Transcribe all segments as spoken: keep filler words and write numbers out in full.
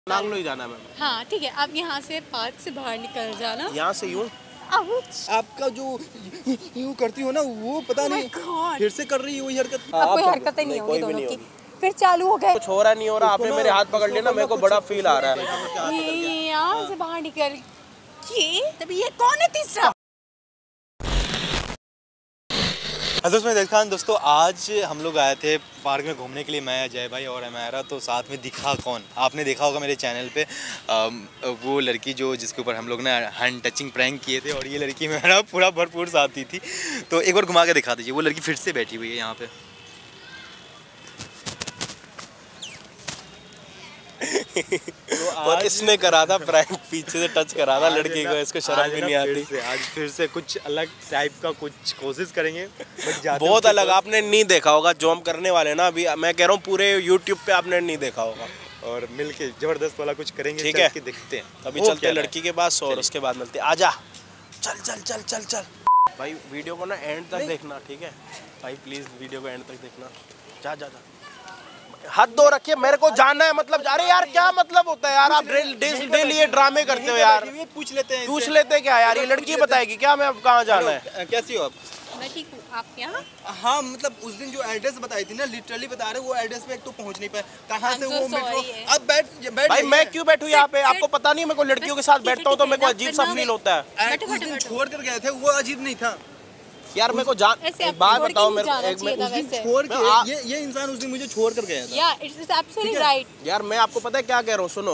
नांगलो ही जाना है मैम। हाँ ठीक है, आप यहाँ से पार्क से बाहर निकल जाना। यहाँ से यूँ? आपका जो यूँ करती हो ना वो पता नहीं फिर से कर रही है वही हरकत। अब कोई हरकतें नहीं होगी दोनों की, फिर चालू हो गए। कुछ हो रहा नहीं हो रहा, आपने मेरे हाथ पकड़ लिया ना, मेरे को बड़ा फील आ रहा है। यहाँ से बाहर निकल के तभी ये कौन है तीसरा? दोस्तों देखा दोस्तों आज हम लोग आए थे पार्क में घूमने के लिए, मैं अजय भाई और हमारा, तो साथ में दिखा कौन, आपने देखा होगा मेरे चैनल पे आ, वो लड़की जो जिसके ऊपर हम लोग ने हैंड टचिंग प्रैंक किए थे, और ये लड़की मेरा पूरा भरपूर साथी थी। तो एक बार घुमा के दिखा दीजिए, वो लड़की फिर से बैठी हुई है यहाँ पे। तो और इसने करा था प्रैंक, पीछे से टच करा था लड़की को, इसको शर्म भी नहीं आती। आज फिर से कुछ अलग टाइप का कुछ कोशिश करेंगे, बहुत अलग। आपने नहीं देखा होगा जो हम करने वाले ना, अभी मैं कह रहा हूँ पूरे यूट्यूब पे आपने नहीं देखा होगा, और मिलके जबरदस्त वाला कुछ करेंगे। ठीक है, देखते हैं अभी चलते हैं लड़की के पास और उसके बाद मिलते हैं। आजा, चल चल चल चल चल भाई, वीडियो को ना एंड तक देखना, ठीक है भाई, प्लीज वीडियो को एंड तक देखना। जा जा जा, हाथ दो रखिए, मेरे को जाना है। मतलब अरे यार क्या मतलब होता है यार, आप डेली ये ड्रामे करते हो यार। पूछ लेते हैं, पूछ लेते क्या यार, ये लड़की बताएगी क्या मैं अब कहाँ जाना है। कैसी हो आप? मैं ठीक हूँ, आप यहाँ? हाँ मतलब उस दिन जो एड्रेस बताई थी ना, लिटरली बता रहे वो एड्रेस पे एक तो पहुँच नहीं पाए, कहाँ से वो मेट्रो। अब बैठ बैठ भाई, मैं क्यों बैठूँ यहाँ पे? आपको पता नहीं, मेरे को लड़कियों के साथ बैठता हूँ तो मेरे को अजीब सा फील होता है। उस दिन छोड़ कर गए थे वो अजीब नहीं था यार। मेरे को जान, एक बात बताओ मेरे को, एक मैं उस दिन छोड़ के ये ये इंसान उस दिन मुझे छोड़ कर गया था। या इट्स एब्सोल्युटली राइट। यार मैं आपको पता है क्या कह रहा हूँ, सुनो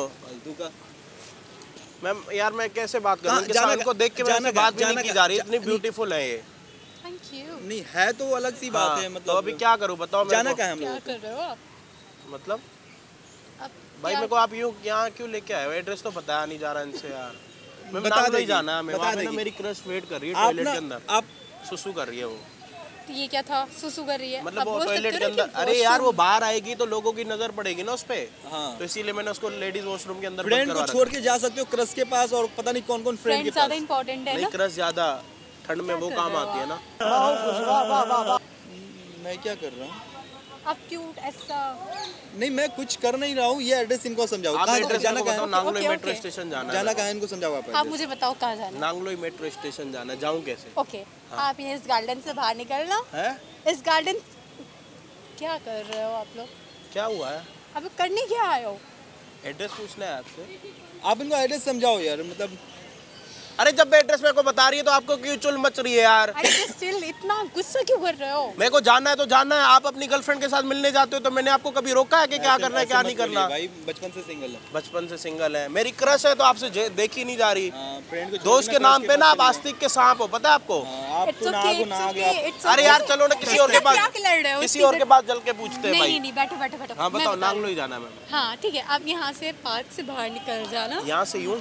मैम, यार मैं कैसे बात करूँ इनके साथ, इनको देख के मेरे बात भी नहीं की जा रही, इतनी ब्यूटीफुल है ये। Thank you. नहीं है तो अलग सी बात है, मतलब तो अभी क्या करूँ बताओ मेरे को? जाना कहाँ है हम लोग? क्या कर रहे हो आप? मतलब भाई मेरे को आप यूँ यहाँ क्यों लेके आए हो? एड्रेस तो बताया नहीं जा रहा इनसे यार। मैं बता नहीं जाना है, मैं वहाँ पे ना मेरी क्रश वेट कर रही है टॉयलेट के अंदर, आप सुसु कर रही है वो। तो ये क्या था, सुसु कर रही है मतलब वो टॉयलेट के अंदर। अरे यार वो बाहर आएगी तो लोगों की नजर पड़ेगी ना उस पे, तो इसीलिए मैंने उसको लेडीज वॉशरूम के अंदर बंद फ्रेंड करवा को छोड़ के जा सकते हो क्रश के पास, और पता नहीं कौन कौन फ्रेंड के पास। ज्यादा इंपॉर्टेंट है ना? नहीं, क्रश ज्यादा ठंड में वो काम आती है ना। मैं क्या कर रहा हूँ? आप क्यूट ऐसा नहीं मैं कुछ कर नहीं रहा हूँ, ये एड्रेस इनको समझाओ। आप कहाँ एड्रेस जाना बताओ, कहाँ? नांगलोई मेट्रो स्टेशन जाना है। जाना कहाँ है इनको समझाओ आप। आप मुझे बताओ कहाँ जाना है? नांगलोई मेट्रो स्टेशन जाना है, जाऊँ कैसे? ओके, आप ये इस गार्डन से बाहर निकलना है। इस गार्डन क्या कर रहे हो आप लोग? क्या हुआ है? आप लोग करने क्या आए हो? एड्रेस पूछना है आपसे। आप इनको एड्रेस समझाओ यार, मतलब अरे जब एड्रेस मेरे को बता रही है तो आपको क्यों चुल मच रही है यार? अरे स्टिल इतना गुस्सा क्यों कर रहे हो? मेरे को जाना है तो जाना है। आप अपनी गर्लफ्रेंड के साथ मिलने जाते हो तो मैंने आपको कभी रोका है कि क्या करना है क्या नहीं करना? भाई बचपन से सिंगल है। बचपन से सिंगल है, मेरी क्रश है तो आपसे देखी नहीं जा रही। फ्रेंड को दोस्त के नाम पे ना आप आस्तिक के सांप हो, पता है आपको? आप तो नाग नाग आप। अरे यार चलो ना किसी और के पास, किसी और के पास जल के पूछते हैं भाई। नहीं नहीं बैठो बैठो बैठो। हाँ बताओ, नांगलो ही जाना है मैम। हाँ ठीक है, आप यहाँ से पार्क से बाहर निकल जाना। यहाँ से यूँ?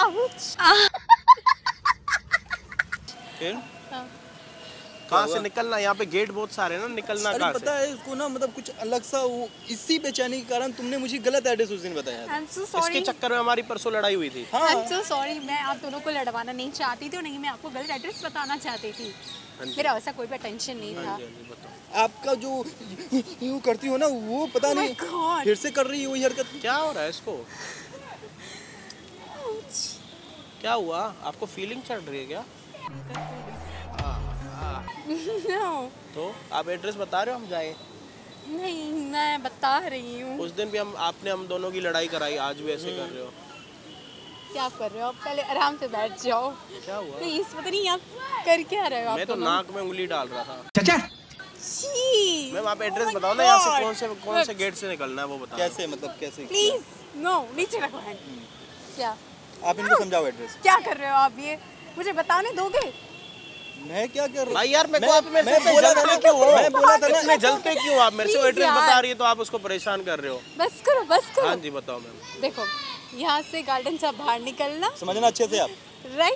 कहाँ से निकलना? यहाँ पे गेट बहुत सारे ना, निकलना कहाँ से? पता है इसको ना, मतलब कुछ अलग सा वो, इसी बेचैनी के कारण तुमने मुझे गलत एड्रेस उस दिन बताया था। I'm so sorry. इसके चक्कर में हमारी परसों लड़ाई हुई थी। हाँ। I'm so sorry, मैं आप दोनों को लड़वाना नहीं चाहती थी और नहीं मैं आपको गलत एड्रेस बताना चाहती थी। मेरा वैसा कोई भी टेंशन नहीं था। आपका जो यूँ करती हो ना वो पता नहीं फिर से कर रही है वही हरकत। क्या हो रहा है इसको? क्या हुआ? आपको फीलिंग चढ़ रही है क्या? no. तो आप एड्रेस बता रहे हो, हम जाए? नहीं मैं बता रही हूँ। उस दिन भी हम आपने हम दोनों की लड़ाई कराई, आज भी ऐसे कर रहे हो। क्या कर रहे हो आप? पहले आराम से बैठ जाओ। क्या हुआ? प्लीज, पता नहीं आप कर क्या रहे हो? मैं तो नाक में उंगली डाल रहा था। चाचा मैम आप एड्रेस oh बताओ ना, यहाँ से कौन से कौन से गेट से निकलना है वो बताओ। कैसे मतलब कैसे? प्लीज नो, नीचे रखो हैंड। क्या आप इनको समझाओ एड्रेस। क्या कर रहे हो आप? ये मुझे बताने दोगे? मैं क्या कर रहा हूँ? भाई यार मैं को आप में मैं बोला था ना क्यों हो? मैं बोला था ना मैं जलते क्यों? आप मेरे से एड्रेस बता रही है तो आप उसको परेशान कर रहे हो। बस करो बस करो। हाँ जी बताओ मैम। देखो यहाँ से गार्डन से बाहर निकलना, समझना अच्छे से आप। Right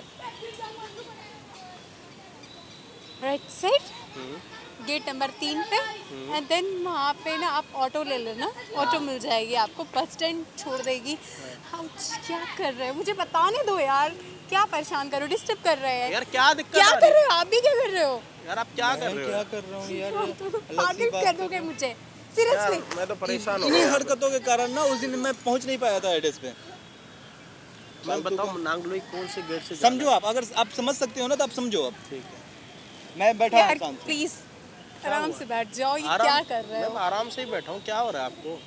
right side gate number तीन पे, एंड देन वहाँ पे ना आप ऑटो ले लेना, ऑटो मिल जाएगी आपको, बस स्टैंड छोड़ देगी। हम क्या कर रहे हैं मुझे बताने दो यार, क्या परेशान करो, डिस्टर्ब कर रहे हैं यार। क्या दिक्कत? क्या कर रहे हो आप? भी क्या कर रहे हो यार? आप क्या कर रहे हो? क्या कर रहा हूँ यार? पागल कर दोगे मुझे। सीरियसली मैं तो परेशान हो इन्हीं गया। हरकतों के कारण ना उस दिन मैं पहुंच नहीं पाया था एड्रेस पे। मैं बताऊं नांगलोई कौन से गेट से जाना समझो आप, अगर आप समझ सकते हो ना तो आप समझो। अब है? ठीक है मैं बैठा यार हूं शांत से। प्लीज आराम से बैठ जाओ। ये आराम- क्या कर रहे मैं हो? आराम से ही बैठा हूँ, क्या हो रहा है आपको?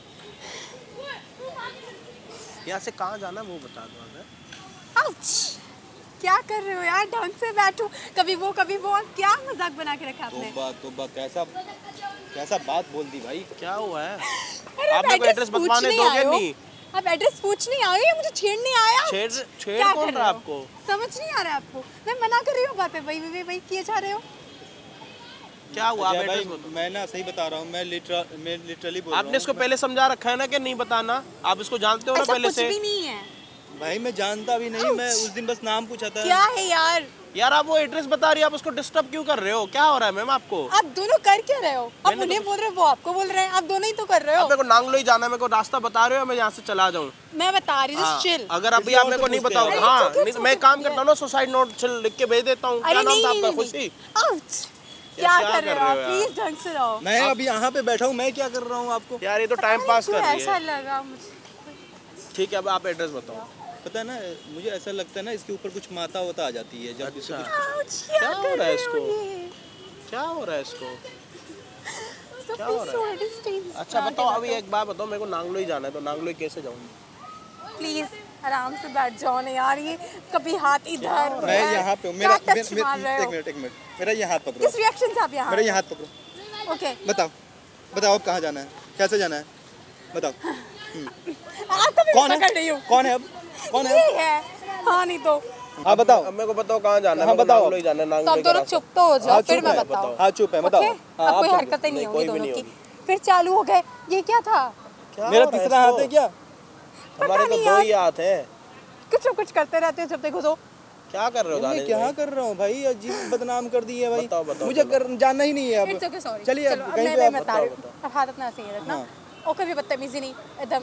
यहाँ से कहाँ जाना है वो बता दो हमें। आउच! क्या कर रहे हो यार? ढंग से बैठो। कभी वो कभी वो, क्या मजाक बना के रखा आपने? तोबा तोबा, कैसा कैसा बात बोल दी भाई। क्या हुआ है? अरे आप मेरे को एड्रेस पूछने बतवाने आए दोगे हो? नहीं? आप एड्रेस पूछने आए हो या मुझे छेड़ने आया? छेड़ छेड़ क्या कौन कर रहा रहे हो? आपको? समझ नहीं आ रहा है आपको? मैं मना कर रही हूँ बातें, वही वही वही किए जा रहे हो। क्या हुआ? आप अजय भाई, एड्रेस बताओ। मैं ना सही बता रहा हूँ, मैं लिटरल मैं लिटरली बोल रहा हूँ। आपने इसको पहले समझा रखा है ना कि नहीं बताना? आप इसको जानते हो ना ऐसा पहले कुछ से? भी नहीं है। भाई मैं जानता भी नहीं, मैं उस दिन बस नाम पूछा था। क्या है यार? यार आप वो एड्रेस बता रही है, आप उसको डिस्टर्ब क्यों कर रहे हो? क्या हो रहा है मैम आपको? आप दोनों कर क्या रहे हो? आप मैंने तो उन्हें कुछ- बोल रहे हो, वो आपको बोल रहे हैं। आप दोनों ही तो कर रहे आप हो। मेरे को नांगलोई जाना है, मेरे को रास्ता बता रहे हो, मैं यहाँ से चला जाऊँ? मैं बता रही हूँ, हाँ, जस्ट चिल। अगर अभी किसी आप और मेरे से को नहीं पूछते बताओगे, हैं। हाँ अरे, it's okay, नहीं तो it's मैं okay, काम करता हूँ ना, सुसाइड नोट छिल लिख के भेज देता हूँ। क्या अरे नाम नहीं था नहीं आपका? नहीं खुशी? आउच! क्या क्या कर रहे हो आप? यार? प्लीज ढंग से रहो। मैं अभी यहाँ पे बैठा हूँ, मैं क्या कर रहा हूँ आपको यार ये तो पता टाइम नहीं पास क्यों कर रही ऐसा है। लगा मुझे। ठीक है अब आप एड्रेस बताओ। पता है ना, मुझे ऐसा लगता है ना इसके ऊपर कुछ माता होता आ जाती है जब अच्छा आउच! क्या क्या हो कर रहा है रहे हो इसको? ये? क्या हो रहा है इसको? So क्या हो please रहा है? so understand. अच्छा बताओ अभी एक बात बताओ, मेरे को नांगलोई जाना है तो नांगलोई कैसे जाऊँ? प्लीज आराम से बैठ जाओ ना यार। ये कभी हाथ इधर मैं उधर, यहाँ पे हूँ। क्या मेरा टच मे- मार मे- रहे एक हो? मिनट एक मिनट मेरा ये हाथ पकड़ो। किस रिएक्शन से आप यहाँ मेरा आए ये हो? हाथ पकड़ो। ओके बताओ बताओ अब कहाँ जाना है, कैसे जाना है, बताओ। आपको भी कौन पकड़ है रही हूँ। कौन है अब कौन है? ये है। हाँ नहीं तो हाँ बताओ। अब मेरे को बताओ कहाँ जाना है? हाँ, मेरे को बताओ। नांगलोई जाना है। तो आप नांगलोई का दोनों रास्ता। चुप तो हो जाओ, हाँ, फिर चुप मैं है, बताऊँ। हाँ चुप है, बताओ। ओके? हाँ, अब आप कोई चुप। हरकतें नहीं नहीं, होंगी कोई भी दोनों नहीं की। होगी। फिर चालू हो गए। ये क्या था? क्या मेरा हो रहा है तीसरा हाथ है इसको? क्या? हमारे तो नहीं दो यार। ही हाथ हैं। कुछ न कुछ करते रहते हो जब देखो तो। क्या कर रहे हो मैं दानिश क्या भाई? कर रहा हूँ भाई, अजीब बदनाम कर दी है भाई। बताओ, बताओ, मुझे चलो। कर, जानना ही नहीं है इट्स अब। Okay sorry. चलिए अब चलो अब कहीं मैं पे मैं आप बता रही बताओ, हूँ। अब हाथ अपना सही रखना हाँ। और कभी बदतमीजी नहीं एकदम।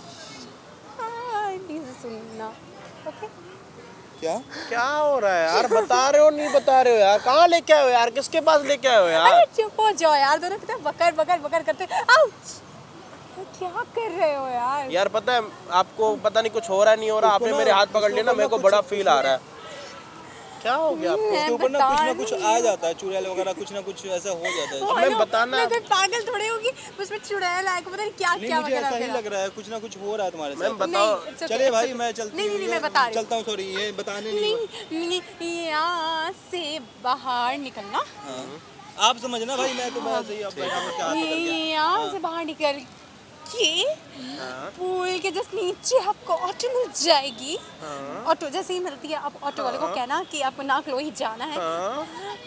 हाँ प्लीज सुनना। ओके क्या क्या हो रहा है यार? बता रहे हो नहीं बता रहे हो यार? कहाँ लेके आए हो यार? किसके पास लेके आए हो यार? अरे चुप हो जाओ यार। दोनों कितने बकर बकर बकर करते। आउच! क्या कर रहे हो यार? यार पता है आपको, पता नहीं कुछ हो रहा है नहीं हो रहा, इसको आपने ना- मेरे हाथ पकड़ इसको लिया ना, ना मेरे को कुछ- बड़ा फील आ रहा है। क्या हो गया आपको? मैं इसके ऊपर ना बता कुछ ना कुछ रही आ हूँ। जाता है, चुड़ैल वगैरह कुछ ना कुछ ऐसा हो जाता है। ओ, मैं हेलो, बताना- मैं कोई पागल थोड़ी होगी उसमें चुड़ैल आए को पता नहीं क्या नहीं क्या मुझे वगैरह ऐसा ही वगैरह। लग रहा है, कुछ ना कुछ हो रहा है तुम्हारे मैम साथ। बताओ। नहीं, it's okay, चलिए it's भाई okay. मैं चलती नहीं नहीं हूँ, नहीं मैं ये- बता रही हूँ। चलता हूँ, सॉरी ये बताने नहीं हुआ। नहीं नहीं, यहाँ से बाहर निकलना। हाँ। आप समझना भाई, मैं तो बस यही अब बैठा हूँ, क्या हाथ पकड़ के। यहाँ से बाहर निकल के हाँ, पुल के जस्ट नीचे आपको ऑटो मिल जाएगी। हाँ, ऑटो जैसे ही मिलती है आप ऑटो वाले को कहना कि आपको नागलोई जाना है। हाँ।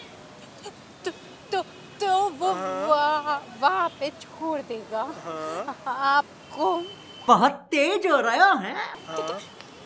तो तो तो वो वहाँ वहाँ पे छोड़ देगा आपको। बहुत तेज हो रहा है। हाँ।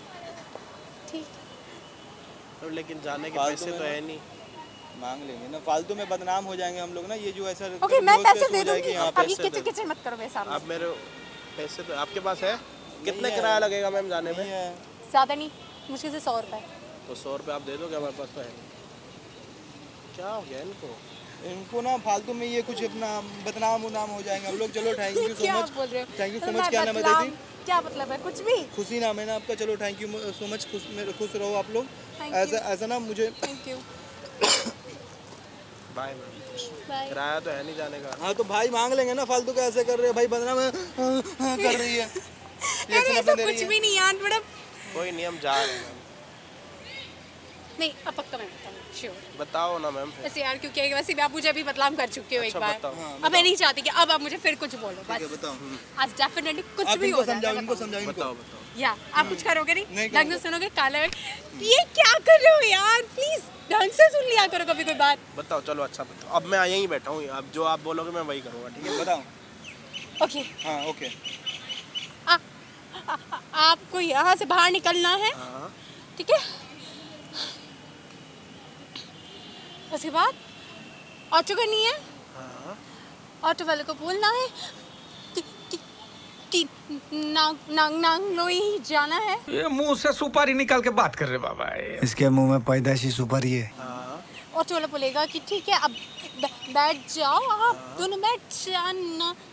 ठीक तो लेकिन जाने के फालतू पैसे में तो ना- है नहीं। मांग लेंगे ना, फालतू में बदनाम हो जाएंगे हम लोग ना, ये जो ऐसा ओके मैं रोज पैसे पेश दे हो जाएगी दूंगी। यहाँ आप पे। ये पैसे किचन दे किचन मत करो मेरे सामने। आप मेरे पैसे तो आपके पास है? कितने नहीं है। किराया लगेगा मैम जाने नहीं में? है। ज़्यादा नहीं, मुश्किल से सौ रुपए। तो सौ रुपये आप दे दोगे? हमारे पास तो है नहीं। क्या हो गया इनको? इनको ना फालतू में ये कुछ अपना बदनाम उनाम हो जाएंगे हम लोग। चलो थैंक यू सो क्या मच। बोल रहे हो? थैंक यू सो मैं मच। क्या नाम है बदनाम- दीदी? क्या मतलब है? कुछ भी। खुशी नाम है ना आपका? चलो थैंक यू सो मच। खुश मेरे- खुश रहो आप लोग। Thank ऐसा you. ऐसा ना मुझे thank you. Bye ma'am. Bye. किराया तो है नहीं जाने का। हाँ तो भाई मांग लेंगे ना, फालतू का ऐसे कर रहे हैं भाई, बदनाम है, हाँ, हाँ, कर रही है। अरे रिएक्शन ऐसा अपने दे रही कुछ है। भी नहीं यार मैडम। कोई नहीं, हम जा रहे हैं मैम। नहीं अब पक्का मैं बताऊँ श्योर। बताओ ना मैम फिर। वैसे यार क्योंकि वैसे भी आप मुझे अभी बदनाम कर चुके हो एक अच्छा, बार। बताओ। हाँ, अब मैं नहीं चाहती कि अब आप मुझे फिर कुछ बोलो ठीक है, बस। बताओ। आज डेफिनेटली कुछ आप भी इनको हो जाए समझाओ, मैं इनको बताऊँ। समझाओ इनको। बताओ बताओ। या आप कुछ करोगे नहीं, नहीं ढंग से करूँगा। सुनोगे काला ये क्या कर रहे हो यार? प्लीज ढंग से सुन लिया करो कभी कोई बात। बताओ चलो अच्छा बताओ। अब मैं यहीं बैठा हूँ, अब जो आप बोलोगे मैं वही करूँगा, ठीक है? बताओ। ओके हाँ ओके। आ, आ, आ, आपको यहाँ से बाहर निकलना है, हाँ। ठीक है? उसके बाद ऑटो करनी है, हाँ। ऑटो वाले को बोलना है कि कि, कि नांग नांग नांगलोई जाना है। ये मुंह से सुपारी निकाल के बात कर रहे बाबा। इसके मुंह में पैदाशी सुपारी है। हाँ। ऑटो वाला बोलेगा कि ठीक है अब बै- बैठ जाओ आप दोनों बैठ जाना।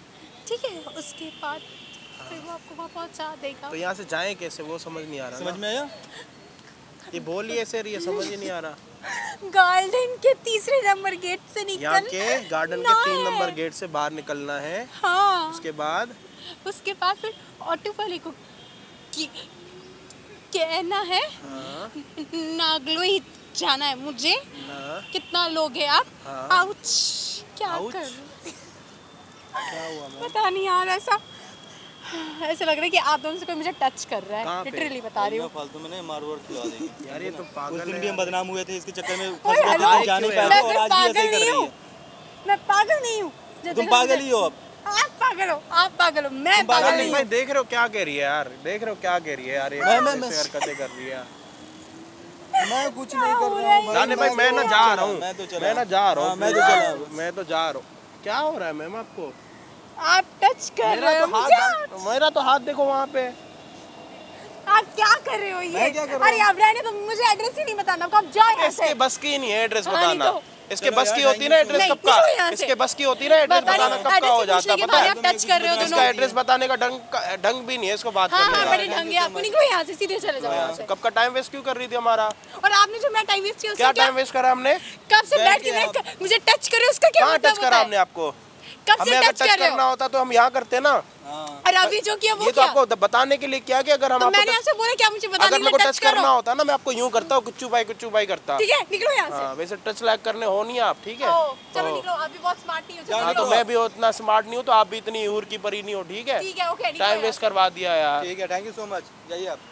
ठीक है, उसके बाद फिर वो आपको वहाँ पहुँचा देगा। तो यहाँ से जाएं कैसे, वो समझ नहीं आ रहा। समझ में आया? ये बोलिए सर, ये समझ ही नहीं आ रहा। गार्डन के तीसरे नंबर गेट से निकल यहाँ के गार्डन के तीन नंबर गेट से बाहर निकलना है। हाँ। उसके बाद उसके बाद फिर ऑटो वाले को कि- कहना है हाँ, नागलोई जाना है मुझे। हाँ, कितना लोग हैं आप? हाँ। आउच, क्या आउच? कर रहे हो? क्या हुआ मैम? पता नहीं यार, ऐसा ऐसा लग रहा है कि आप दोनों से कोई मुझे टच कर रहा कहाँ है। पे? लिटरली बता रही हूँ। फालतू में नहीं मार वार खिला देगी यार ये तो उस पागल दिन है भी हम यार। बदनाम हुए थे इसके चक्कर में, ओए, फंस गए थे, हेलो। जाने मैं पाए मैं और कोई आज भी ऐसे पागल ही कर नहीं रही हूँ। है। मैं पागल नहीं हूँ। जो तुम देखो पागल मुझे- ही हो अब। आप पागल हो, आप पागल हो, मैं तुम पागल पागल दानिश नहीं भाई हूँ। देख रहे हो क्या कह रही है यार, देख रहे हो क्या कह रही है यार, ये मैं- मैं- कैसे मैं- हरकतें कर रही है। मैं कुछ नहीं कर रहा हूँ। दानिश भाई मैं ना जा रहा हूँ, मैं तो चला। मैं ना जा रहा हाँ, हूँ, मैं तो चला। मैं तो जा रहा हूँ। क्या हो रहा है मैम आपको? आप टच कर मेरा रहे हो तो मुझे। हाथ, मेरा तो हाथ देखो वहाँ पे। आप क्या कर रहे हो ये? मैं क्या कर रहा अरे आप रहने तो, मुझे एड्रेस ही नहीं बताना। आप जाओ यहाँ इसके से। बस की नहीं है एड्रेस हाँ, नहीं बताना। तो। इसके चलो बस की यार, होती ना एड्रेस नहीं, कब का, निकलो यहाँ से। इसके बस की होती ना एड्रेस बता बताना नहीं, कब का एड्रेस हो पूछने जाता के पता बाद है। आप टच कर रहे हो इसका दोनों। एड्रेस बताने का ढंग का- ढंग भी नहीं है इसको बात हाँ करने हाँ, का। बड़े ढंग है। आपको निकलो यहाँ से, सीधे चले जाओ यहाँ से। कब का टाइम वेस्ट क्यों कर रही थी हमारा? और आपने जो मैं टाइम वेस्ट किया क्या उसका क्या? टाइम वेस्ट करा हमने? कब से बैठ बैठ के के मैं- आप- मुझे टच करे उसका क्या कहाँ मतलब टच होता करा है? हमने आपको? कब हमें से अगर टच टच कर रहे करना हो? होता तो हम यहाँ करते ना। और अभी जो किया वो ये तो क्या? आपको बताने के लिए किया कि अगर हम तो आपको मैंने टच- आपसे बोला क्या मुझे बताने अगर के मेरे को लिए टच टच करना करो। होता ना मैं आपको यूं करता हूँ, कुच्चू भाई कुच्चू भाई करता। ठीक है, निकलो यहाँ से। हाँ, वैसे टच लाइक करने हो नहीं आप, ठीक है? ओ, चलो ओ। निकलो, आप भी बहुत स्मार्ट नहीं हो। चलो हाँ, तो निकलो। मैं भी उतना स्मार्ट नहीं हूँ तो आप भी इतनी हूर की परी नहीं हो, ठीक है? ठीक है, ओके, निकलो टाइम यहाँ वेस्ट से। करवा दिया यार। ठीक है, थैंक यू सो मच। जाइए आप।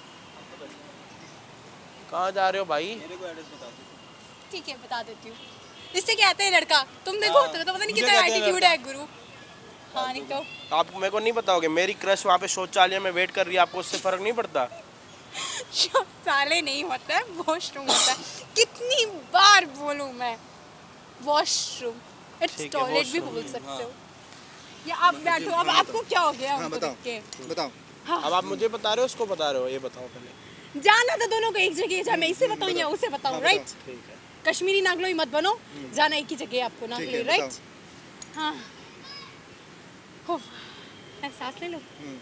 कहाँ जा रहे हो भाई? मेरे को एड्रेस बता दो। ठीक है, बता देती हूँ। इससे कहते हैं लड़का। तुम देखो, हाँ, तुम्हें तो पता नहीं मुझे कितना कहते हैं एटीट्यूड लड़का। है गुरु। हाँ, नहीं तो आप मेरे को नहीं बताओगे मेरी क्रश वहाँ पे शौचालय में वेट कर रही है, आपको उससे फर्क नहीं पड़ता? साले नहीं होता है, वॉशरूम होता है। कितनी बार बोलूँ मैं? वॉशरूम, इट्स ठीक है, टॉयलेट भी washroom, बोल सकते हो। या आप बैठो, अब आपको क्या हो गया? हाँ उनको बताओ, देख के? बताओ। अब आप मुझे बता रहे हो उसको बता रहे हो, ये बताओ पहले। जाना तो दोनों को एक जगह है, मैं इसे बताऊँ या उसे बताऊँ, राइट? ठीक है। कश्मीरी नागलोई मत बनो, जाना एक ही जगह है आपको नागलोई, राइट? हाँ। हो, मैं सांस ले लो।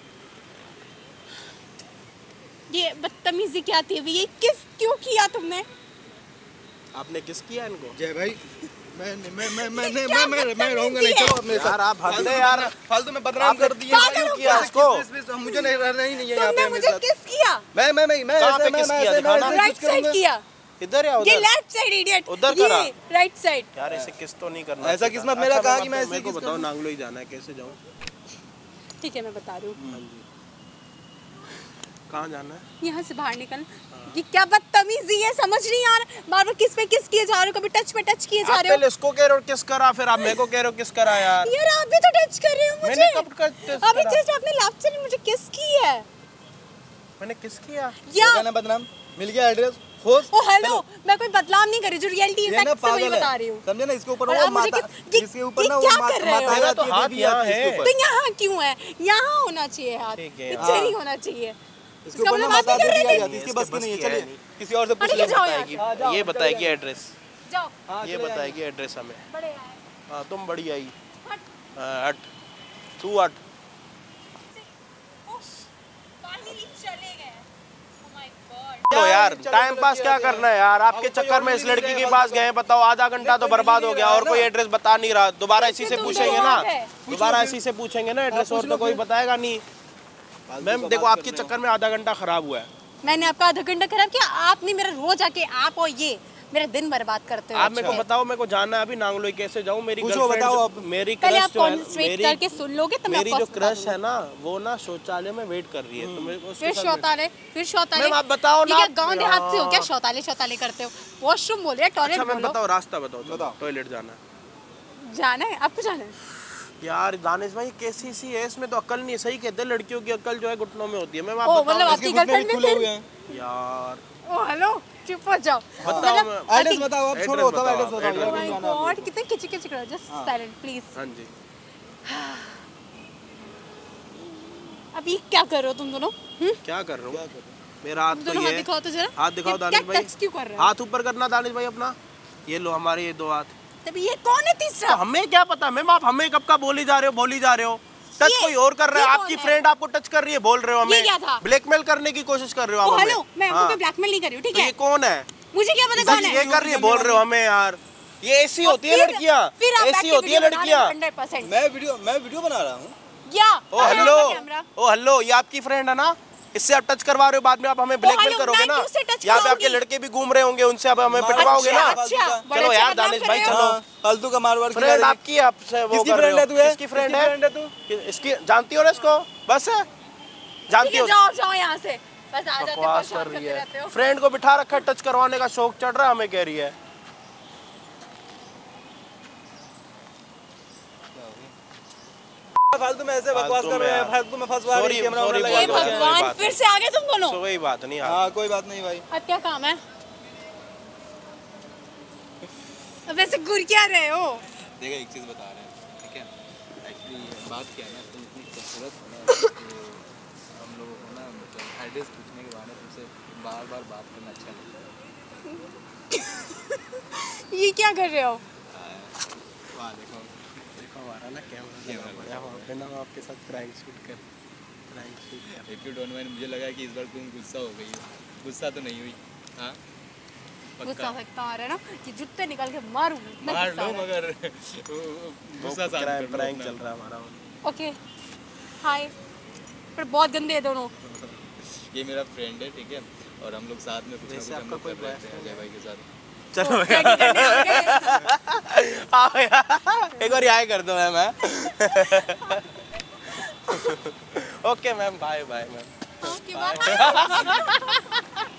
ये बदतमीजी क्या थी अभी? ये किस क्यों किया तुमने? आपने किस किया इनको? जय भाई, मैं मैं मैं मैं ये मैं क्या मैं मैं मैं रहूंगा बदतमीजी नहीं। है? चलो अपने यार आप हद है यार। फालतू में बदनाम कर दिए। पागल हो क्यों किया क्या? इसको? किस- किस- मुझे नहीं रहना ही नहीं है यहाँ तुमने पे मुझे मेरे साथ। किस किया? मैं मैं मैं मैं कहाँ ऐसे- पे मैं किस मैं किया? ऐसे- मैं दिखाना। ऐसे राइट कुछ साइड करूंगा। किया। इधर या ये उधर? Left side idiot. उधर करा। ये राइट साइड। यार ऐसे किस तो नहीं करना ऐसा चाहिए किस्मत था। मेरा अच्छा, कहा मैं कि मैं आपको- ऐसे मेरे को किस बताओ करूं? नांगलोई जाना है, कैसे जाऊँ? ठीक है, मैं बता रही हूँ। हाँ जी। कहाँ जाना है? यहाँ से बाहर निकल। ये क्या बदतमीजी है, समझ नहीं आ रहा। बार बार किस पे किस किए जा रहे हो, कभी टच पे टच किए जा आप रहे हो। पहले उसको कह रहे हो किस करा, फिर आप मेरे को कह रहे हो किस करा यार। यार आप भी तो टच कर रहे हो मुझे। मैंने कब कर टच अभी करा? जस्ट आपने लेफ्ट से मुझे किस की है। मैंने किस किया? या हो गया ना बदनाम, मिल गया एड्रेस, खोज। ओ हेलो, मैं कोई बदनाम नहीं कर रही, जो रियलिटी ये फैक्ट ना से वही पागल बता है, रही हूँ। समझे ना? इसके ऊपर और वो आप मुझे माता, किस- ये- इसके ऊपर ये ना वो क्या माता कर रहे हो? माता मेरा जाती तो है, हाथ देवी यहाँ आती है इसके है। ऊपर। तो यहाँ क्यों है? यहाँ होना चाहिए हाथ, ठीक है, नीचे हाँ। नहीं होना चाहिए। इसके इसका ऊपर ना मतलब बात माता नहीं कर देवी रहे आ थे। जाती है, इसके इसके बस की बस नहीं है। की है चलिए नहीं। किसी और से पूछ अरे ले। ये जाओ यहाँ से। बताएगी, ये बताएगी एड्रेस। जाओ, हाँ, ये चले बताएगी एड्रेस हमें। बड़े आए। हाँ तुम बड़ी आई। हट। हाँ, हट तू हट। उफ, finally चले गए। Oh my God. तो यार टाइम पास क्या करना है यार, आपके चक्कर में इस लड़की के पास गए, बताओ आधा घंटा तो बर्बाद हो गया और कोई एड्रेस बता नहीं रहा। दोबारा इसी से तुम पूछेंगे लोग ना, आ गए। दोबारा इसी से पूछेंगे ना एड्रेस, और तो कोई बताएगा नहीं। मैम देखो आपके चक्कर में आधा घंटा खराब हुआ है। मैंने आपका आधा घंटा खराब किया? आपने मेरा रोज आके आप और ये मेरा दिन बर्बाद करते हो। आप मेरे को बताओ, मेरे को जाना है अभी नांगलोई, कैसे जाऊँ? मेरी पूछो, गर्लफ्रेंड बताओ जो- अब। मेरी पहले क्रश आप जो है, कॉन्सेंट्रेट मेरी करके सुन लोगे तो मैं मेरी आपको जो बता क्रश दूंगी। है ना वो ना शौचालय में वेट कर रही है, तो मेरे को उसके फिर साथ शौचालय, फिर शौचालय। मैम, आप बताओ ये ना। क्या गांव देहात से हो क्या? यार। शौचालय शौचालय करते हो? वॉशरूम बोल रहे अच्छा टॉयलेट मैम बोलो। बताओ, रास्ता बताओ, बताओ। टॉयलेट जाना है। जाना है आपको? जाना है? यार दानिश भाई कैसी सी है, इसमें तो अकल नहीं है। सही कहते हैं लड़कियों की अकल जो है घुटनों में होती है। मैम आप ओ, बताओ। मतलब इसके आपकी घुटने भी गर्लफ्रेंड खुले भी हुए फिर- हैं। यार ओ हेलो, चुप हो जाओ। बताओ मतलब मैं- एड्रेस बताओ, आप एड्रेस छोड़ो, तब बताओ, एड्रेस आप बताओ। एड्रेस Oh यार, my नहीं जाना God, कितने किच किच कर रहे हो? Just silent please. हाँ जी। अभी क्या कर रहे हो तुम दोनों? हम्म? क्या कर रहा हूँ? मेरा हाथ तुम तो दोनों ये हाथ है। दिखाओ तो जरा। हाथ दिखाओ ये दानिश क्या भाई। टच क्यों कर रहे हो? हाथ ऊपर करना दानिश भाई अपना। ये लो हमारे ये दो हाथ। तभी ये कौन है तीसरा? तो हमें क्या पता मैम, आप हमें कब का बोली जा रहे हो बोली जा रहे हो। टच ये- कोई और कर रहा है, ये आपकी कौन है? फ्रेंड आपको टच कर रही है, बोल रहे हो ये क्या हमें था? ब्लैकमेल करने की कोशिश कर रहे हो ओ आप हमें। हेलो, मैं हाँ। आपको ब्लैकमेल नहीं कर रही हूँ, ठीक तो ये है? कौन है? मुझे क्या पता सच कौन ये है? कर रही है, बोल रहे हो हमें यार, ये ऐसी और होती है फिर- लड़कियां, फिर आप बैठ ऐसी के होती है वीडियो बना रहे हो लड़कियां। Hundred percent. मैं वीडियो मैं वीडियो बना रहा हूँ। या ओ हेलो, ओ हेलो, ये आपकी फ्रेंड है ना, इससे आप टच करवा रहे हो, बाद में आप हमें ब्लैकमेल हेलो, करोगे मैं ना, क्यों से touch यहाँ पे आपके कराऊंगी? लड़के भी घूम रहे होंगे, उनसे आप हमें मार- पिटवाओगे ना। अच्छा, अच्छा, बड़े चलो अच्छे यार बदनाम दानिश कर भाई रहे हो। चलो, हाँ, फालतू का मार वार फ्रेंड आपकी है, आपसे वो किसकी कर रहे फ्रेंड है हो। तू है? किसकी फ्रेंड किसकी है? फ्रेंड है तू? कि- इसकी जानती हो ना इसको, बस है जानती ठीक है, हो, जाओ जाओ यहाँ से, बस आ जाते हो, बकवास परेशान कर रही करते रहते है, हो। फ्रेंड को बिठा रखा है, टच करवाने का शौक चढ़ रहा है, हमें कह रही है। फालतू में ऐसे बकवास फालतू कर में रहे हैं, यार। फालतू में फंसवा रही Sorry, है, कैमरा sorry वैमरा ये लगा बोल के। दो। भगवान, बात फिर है। से आ गए तुम दोनों। सो वही बात नहीं यार। हाँ कोई बात नहीं भाई। अब क्या काम है? अब वैसे घूर क्या रहे हो? देखो एक चीज़ बता रहे हैं, ठीक है? एक्चुअली बात क्या है ना, तुम इतनी खूबसूरत हो ना, तो हम लोगों को ना मतलब एड्रेस पूछने के बाद ना तुमसे बार बार बात करना अच्छा लगता ये क्या कर रहे हो? है। वाह देखो देखो हमारा ना कैमरा लगा हुआ है, वहाँ पे ना हम आपके साथ प्रैंक शूट कर प्रैंक शूट कर इफ यू डोंट माइंड, मुझे लगा कि इस बार तुम गुस्सा हो गई हो। गुस्सा तो नहीं हुई? हाँ गुस्सा सकता आ रहा है ना कि जूते निकाल के मारूं, इतना मार गुस्सा लो आ रहा है। मगर गुस्सा शांत कर लो प्रैंक अपना। चल रहा है हमारा। ओके हाय, पर बहुत गंदे हैं दोनों। ये मेरा फ्रेंड है, ठीक है? और हम लोग साथ में कुछ ना वैसे कुछ हम आपका लोग कोई कर रहे थे अजय भाई के साथ। चलो तो क्या करने आ गए? आओ यार, एक बार हाय कर दो ma'am. Okay ma'am, bye bye ma'am. Okay bye.